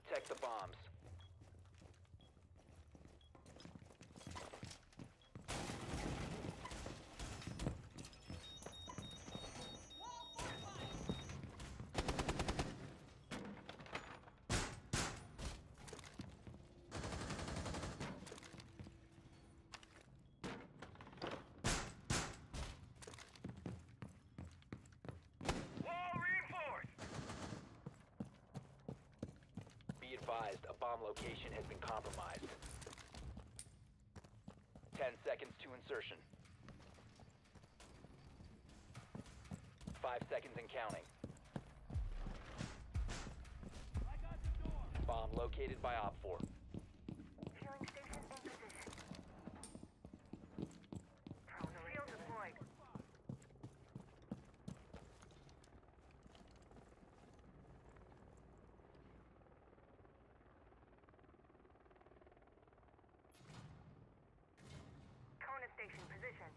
Protect the bombs. Be advised, a bomb location has been compromised. 10 seconds to insertion. 5 seconds and counting. Bomb located by Op 4. Fueling station in position. Shield deployed. Kona station positioned.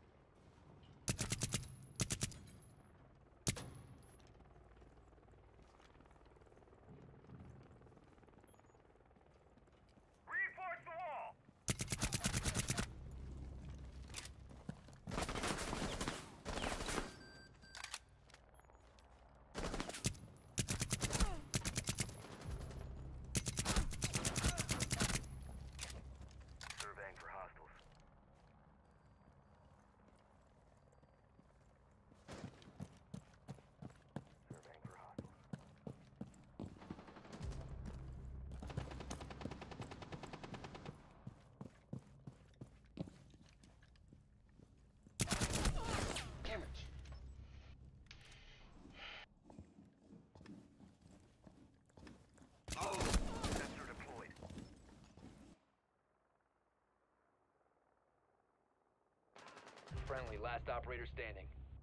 Reinforce the wall! Surveying for hostiles. Surveying for hostiles. Damn it. Sensor deployed. Friendly, last operator standing.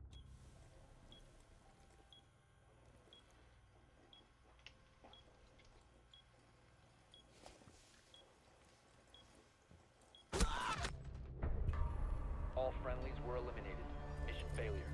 All friendlies were eliminated. Mission failure.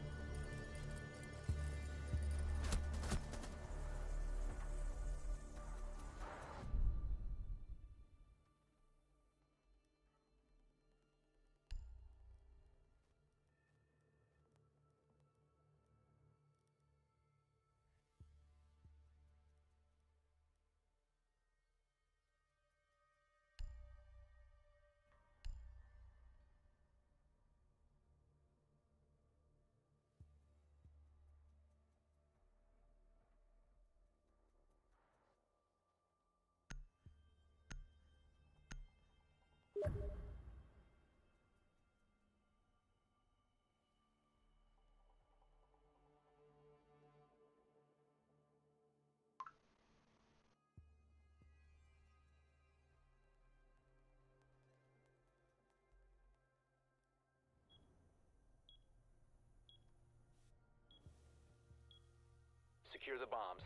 Secure the bombs.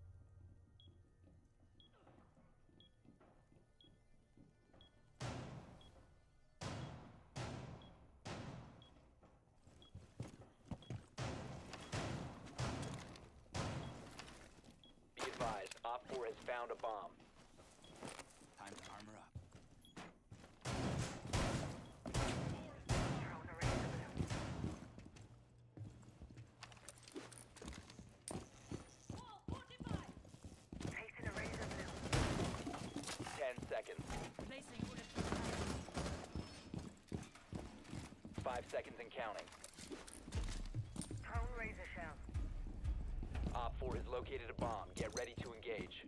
Be advised, Op 4 has found a bomb. Time to armor up. Drone array imminent. Placing array imminent. 10 seconds. Placing bullet. 5 seconds and counting. Drone razor shell. Op 4 has located a bomb. Get ready to engage.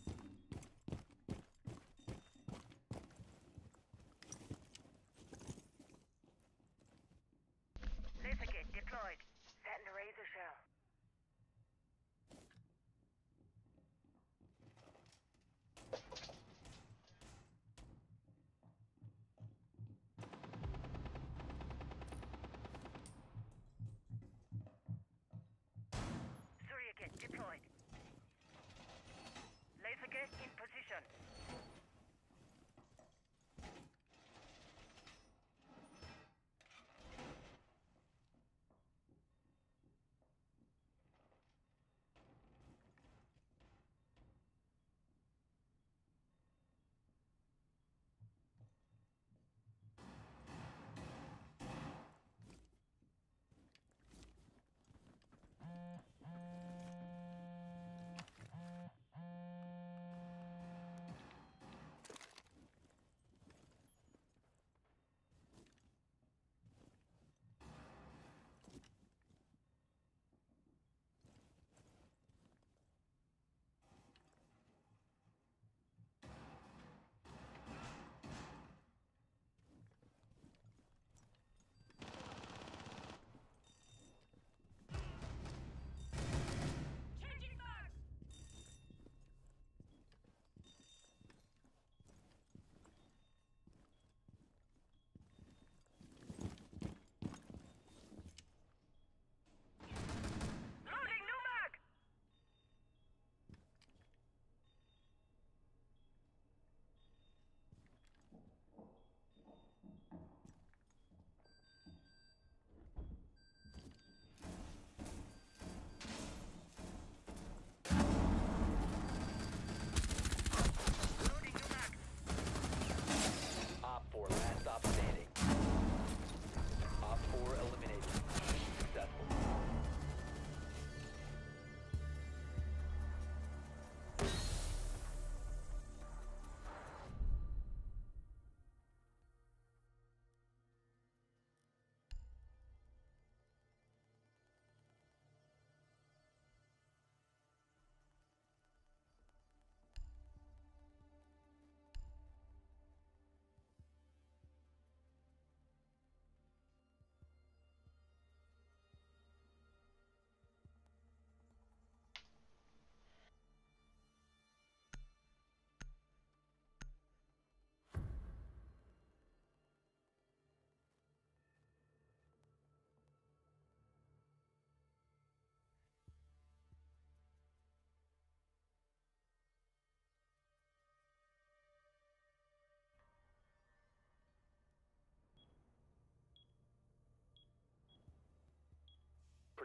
Laser kit deployed. Setting a razor shell. Surya kit deployed.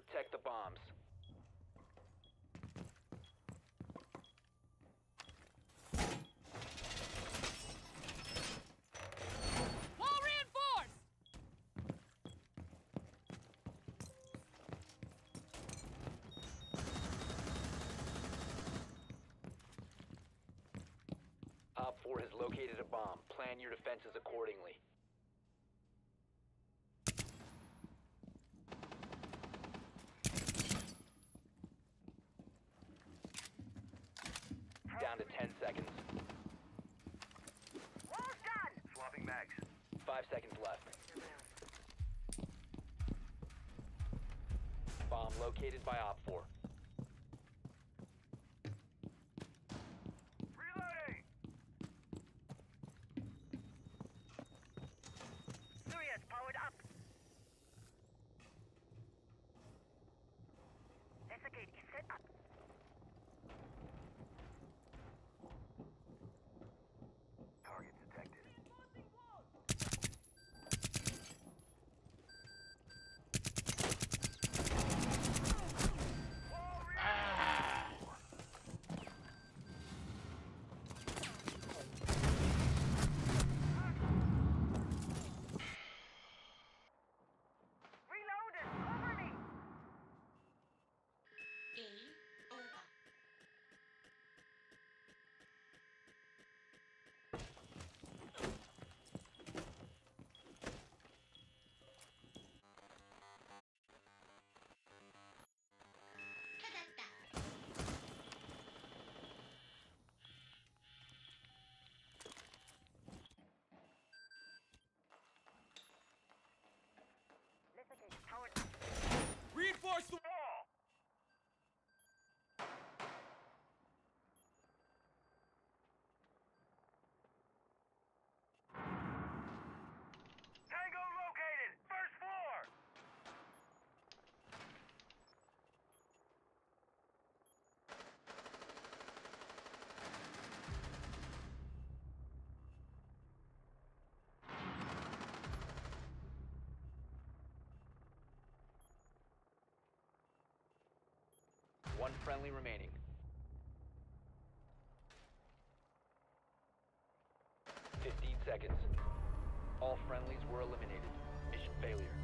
Protect the bombs. Wall reinforced! Op 4 has located a bomb. Plan your defenses accordingly. Down to 10 seconds. Wall's done! Swapping mags. 5 seconds left. Bomb located by Op 4. Reloading! Sirius powered up. Investigate is set up. Target detected. Reloaded! Cover me! Game over. Investigate powered up. Reinforce the Wall! Tango located! First floor! One friendly remaining. 15 seconds. All friendlies were eliminated. Mission failure.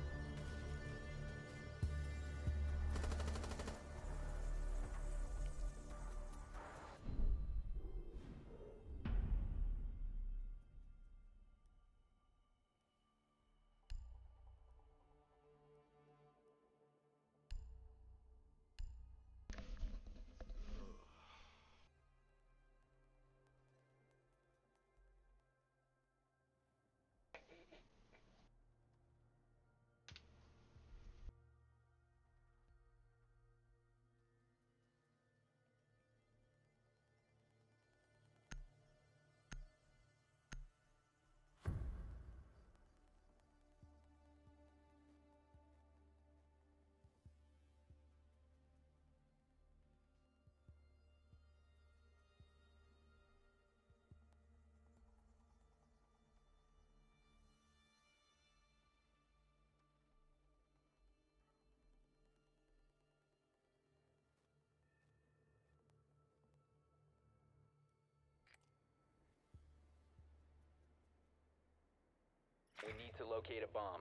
We need to locate a bomb.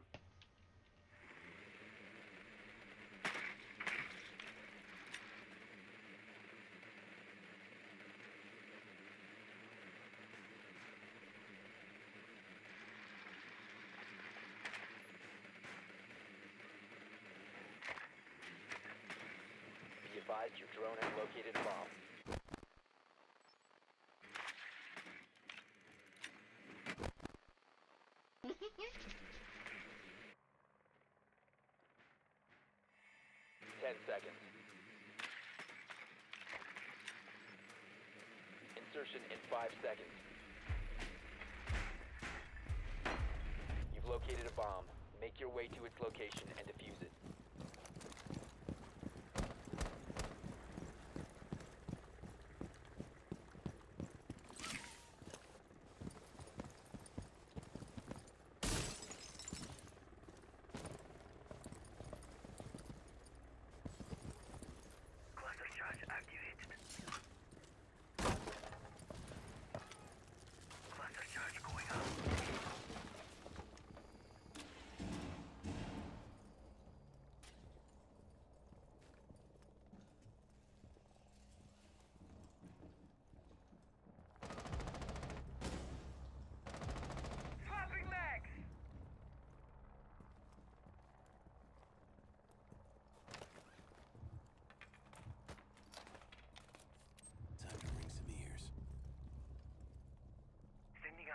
Be advised your drone has located a bomb. Seconds. Insertion in 5 seconds. You've located a bomb. Make your way to its location and defuse it.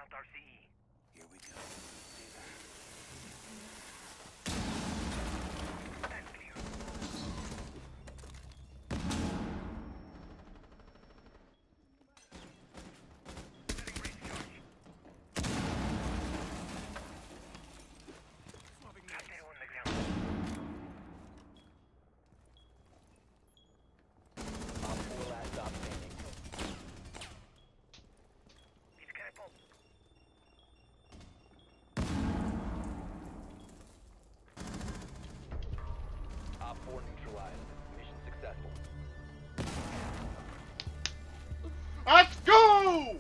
out RCE. Here we go. That's clear. Setting range charge. Hostile on the ground. Op 4 last stop standing. It's catapult. Op 4 neutralized. Mission successful. Let's go!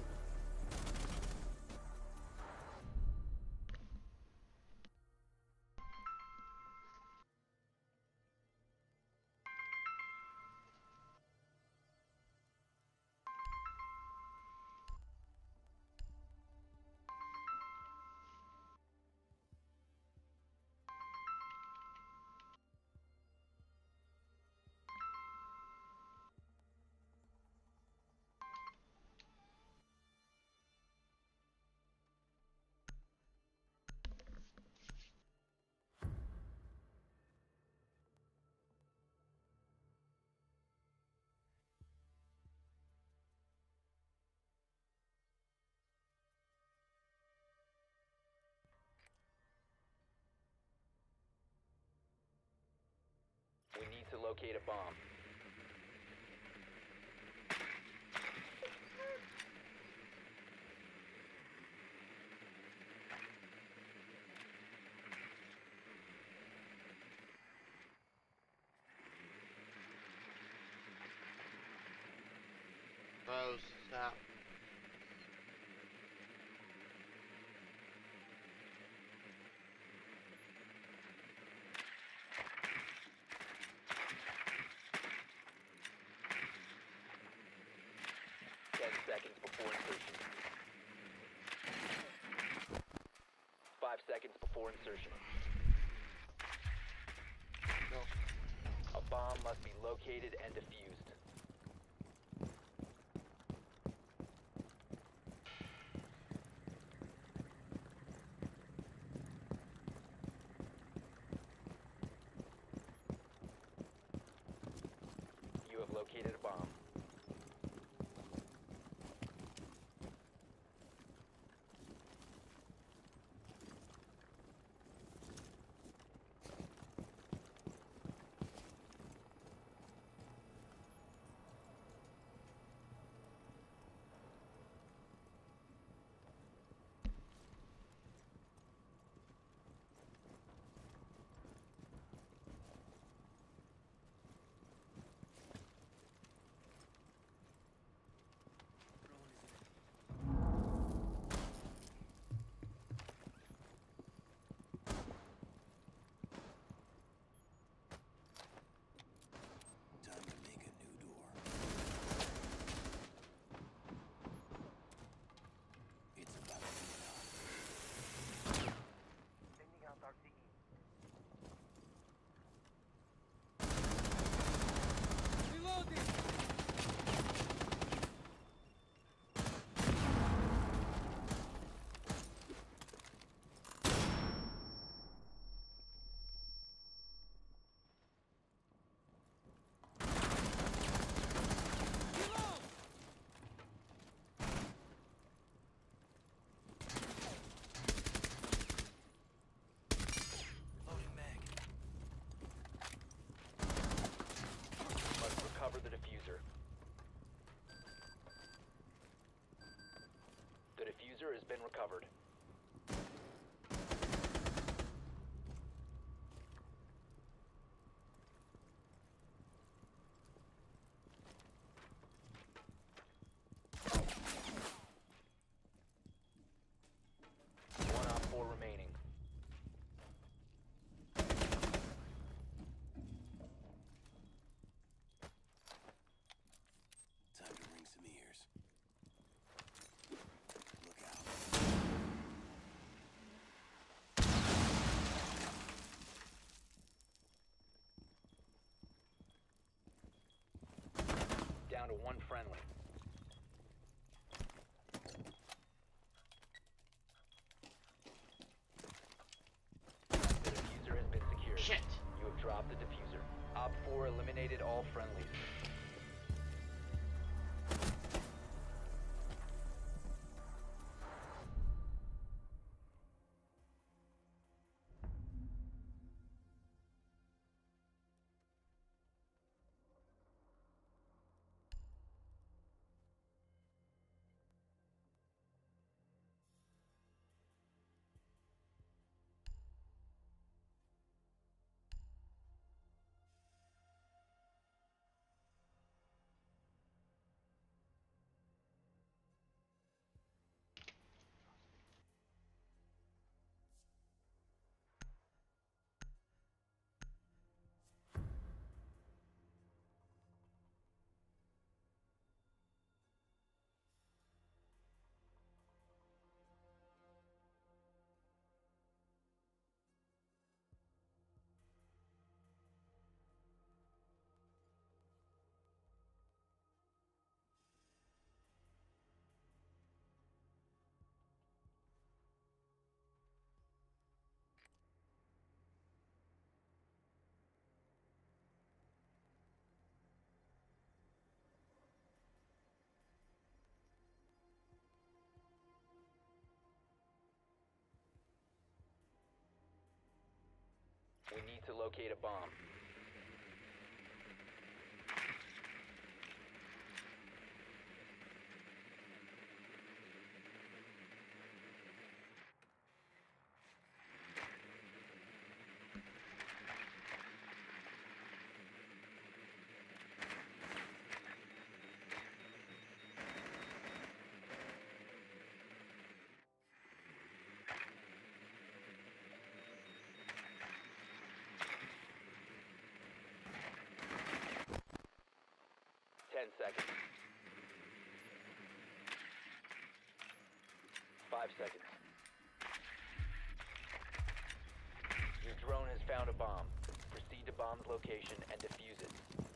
We need to locate a bomb. Oh, snap. Seconds before insertion. 5 seconds before insertion. No. A bomb must be located and defused. You have located a bomb. Time to make a new door. It's about to be done. Sending out RCE. Reloading! Reload! Loading mag. Must recover the diffuser. The diffuser has been recovered. One op 4 remaining. Time to ring some ears. Look out. eliminated all friendlies. We need to locate a bomb. Seconds. 5 seconds. Your drone has found a bomb. Proceed to bomb's location and defuse it.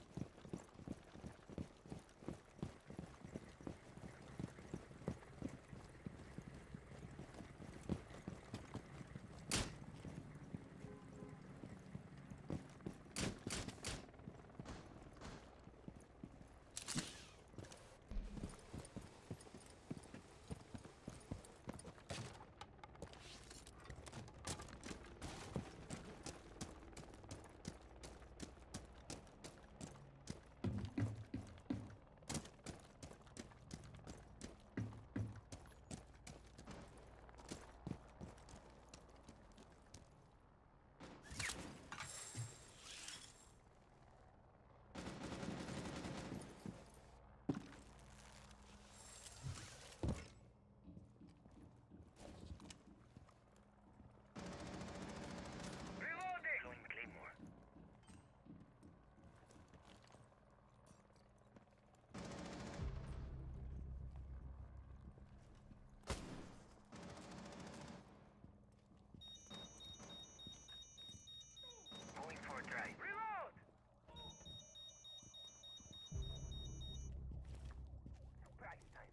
Reloading! Throwing Claymore. Going for a drive. Reload! Surprise time.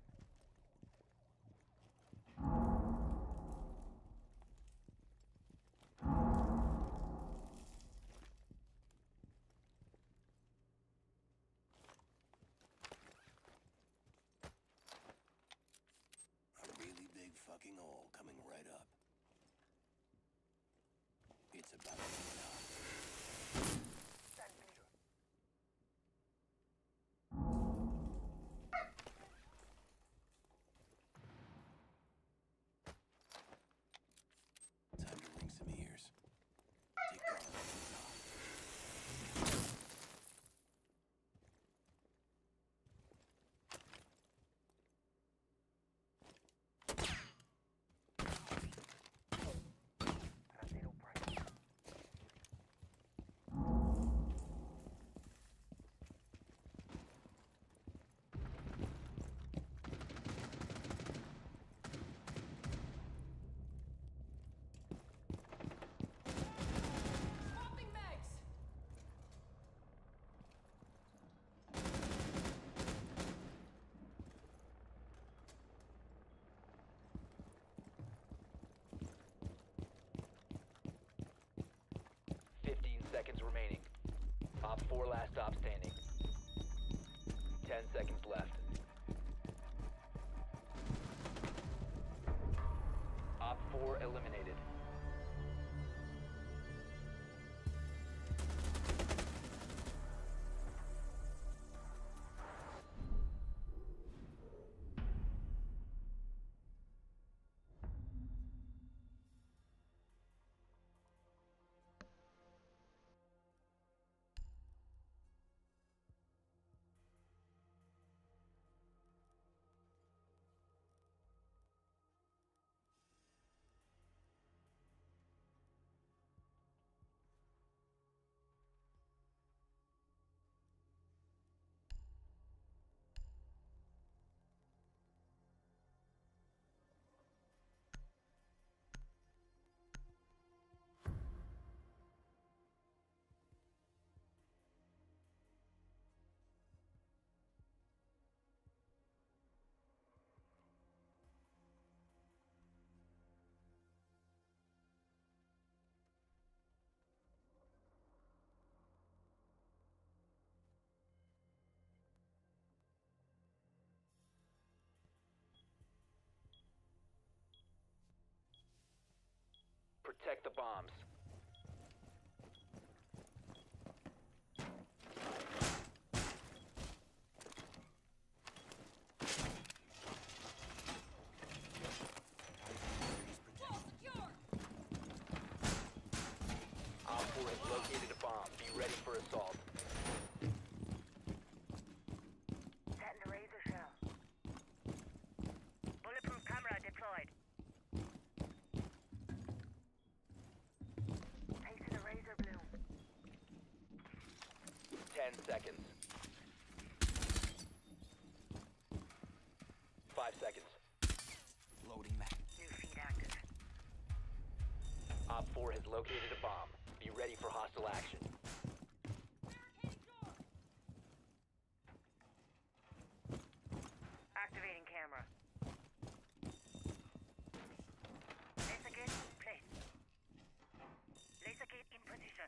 A really big fucking hole coming right up. It's about to be enough. Stand clear. Time to ring some ears. Take cover from the top. Zero price. Op 4 last stop standing. 10 seconds left. Op 4 eliminated. Protect the bombs. Wall secure. Op 4 has located a bomb. Be ready for assault. Setting the razor shell. Bulletproof camera deployed. Placing a razor bloom. 10 seconds. 5 seconds. Loading mag. New feed active. Op 4 has located a bomb. Be ready for hostile action. Barricading door. Activating camera. Laser gate in place. Laser gate in position.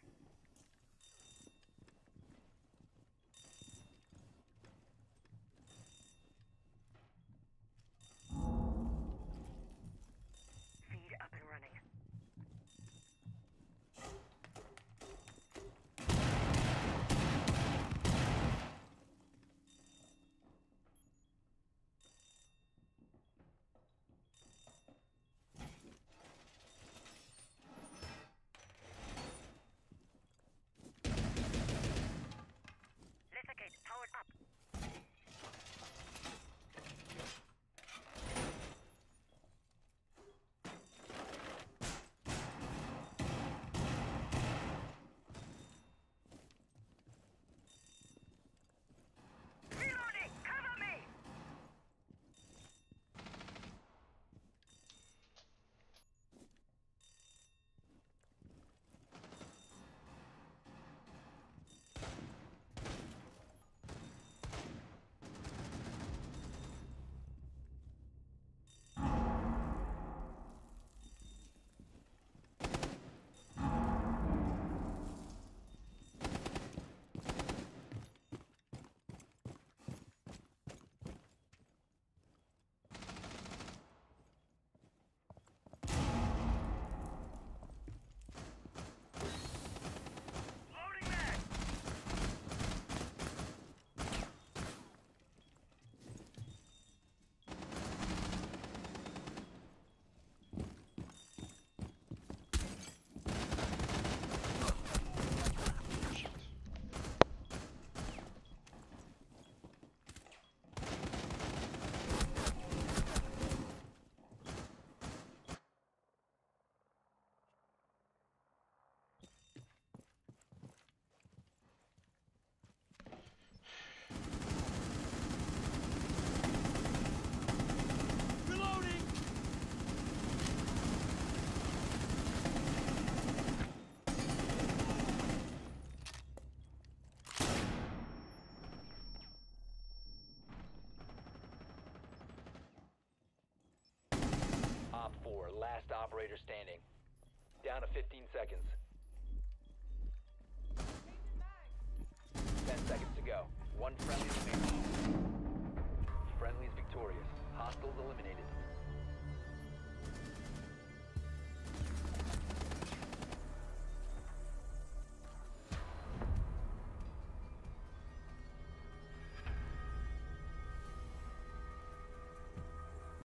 Feed up and running. Laser gate powered up. Reloading! Cover me! Loading mag! Reloading! Op 4, last operator standing. Down to 15 seconds. Changing mag. 10 seconds to go. One friendly remaining. Friendly's victorious. Hostiles eliminated.